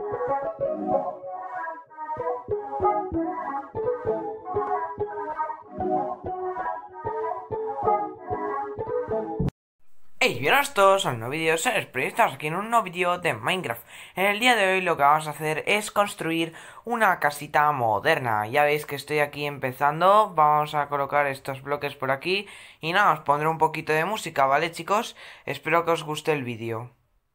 Hey, bienvenidos todos a un nuevo vídeo, soy Spray, estamos aquí en un nuevo vídeo de Minecraft. En el día de hoy lo que vamos a hacer es construir una casita moderna. Ya veis que estoy aquí empezando, vamos a colocar estos bloques por aquí. Y nada, os pondré un poquito de música, ¿vale, chicos? Espero que os guste el vídeo.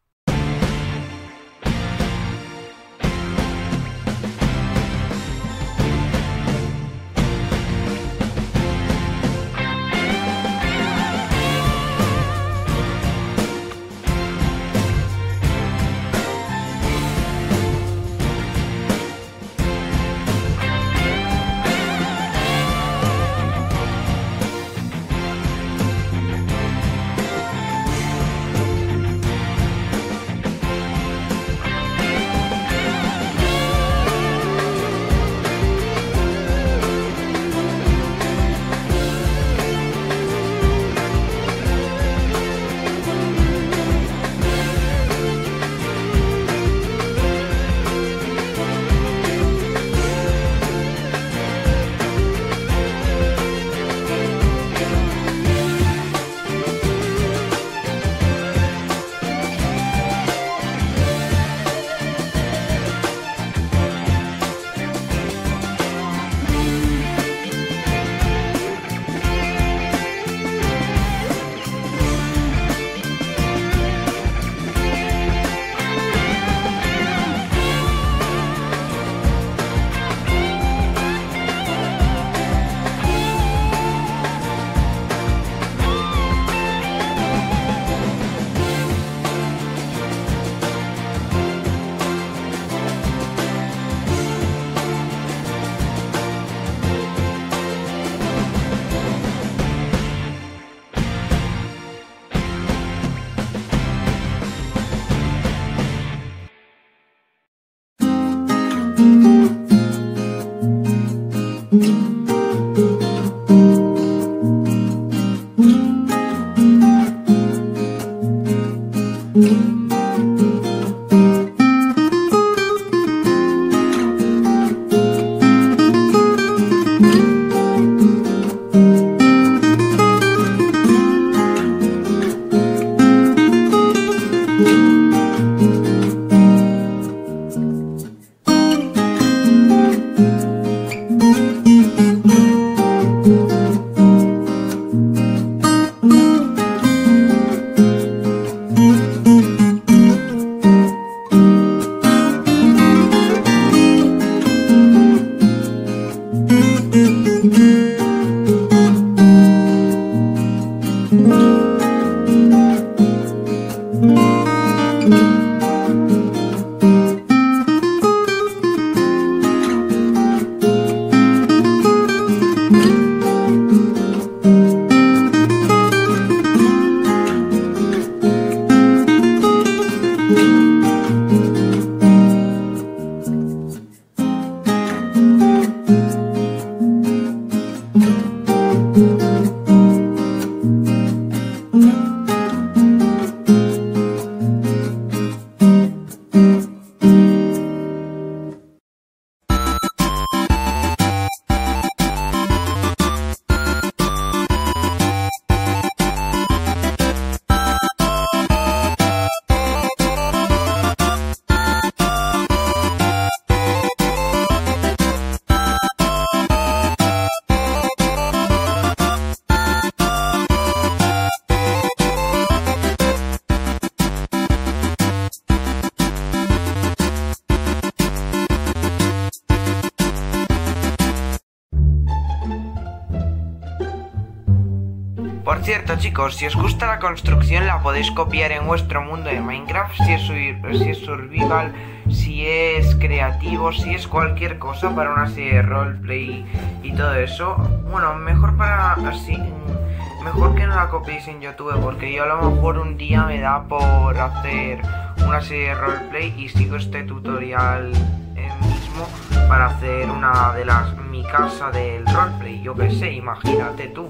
Por cierto, chicos, si os gusta la construcción la podéis copiar en vuestro mundo de Minecraft, si es survival, si es creativo, si es cualquier cosa para una serie de roleplay y todo eso. Bueno, mejor para así, mejor que no la copiéis en YouTube, porque yo a lo mejor un día me da por hacer una serie de roleplay y sigo este tutorial mismo para hacer una de mi casa del roleplay, yo que sé, imagínate tú.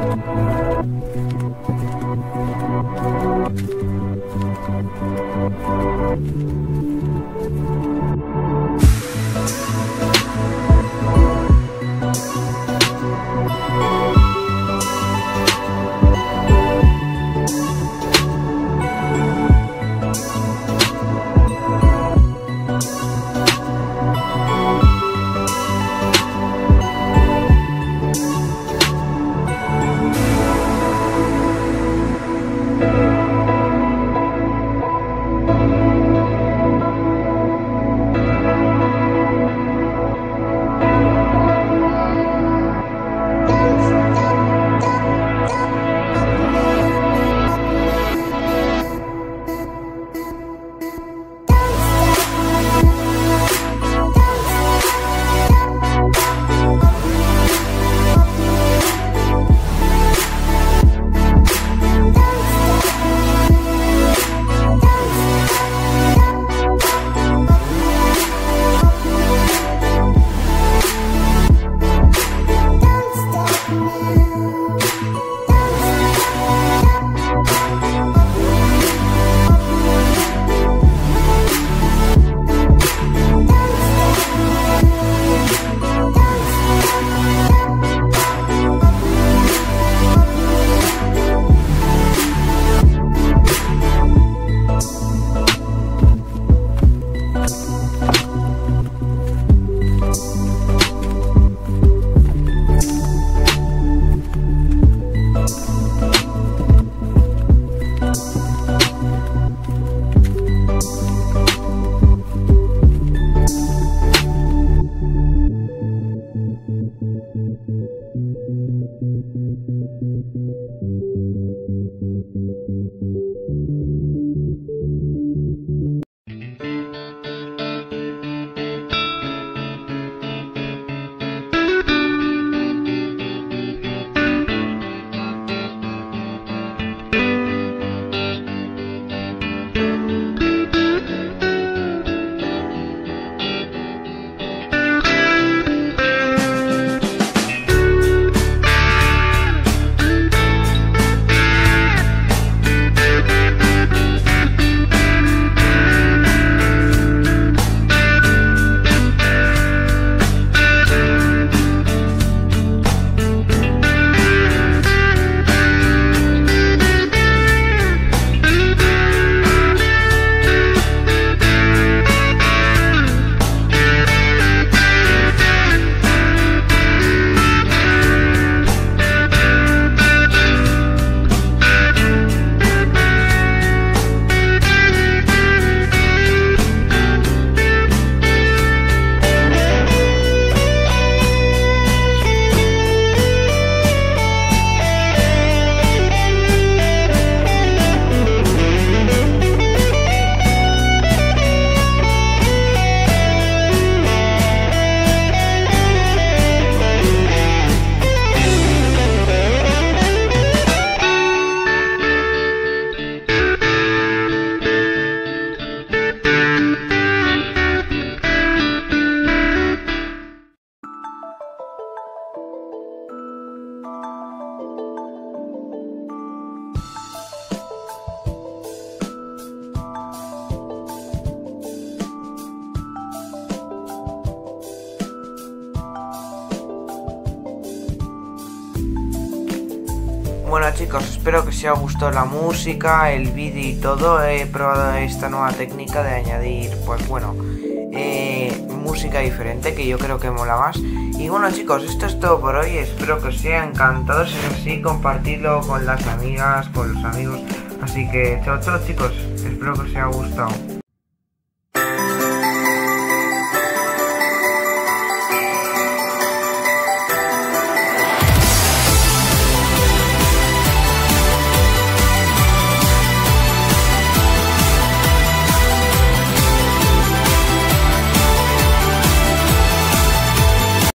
Bueno chicos, espero que os haya gustado la música, el vídeo y todo. He probado esta nueva técnica de añadir, pues bueno, música diferente, que yo creo que mola más. Y bueno chicos, esto es todo por hoy. Espero que os haya encantado. Si es así, compartidlo con las amigas, con los amigos. Así que chao chao chicos, espero que os haya gustado.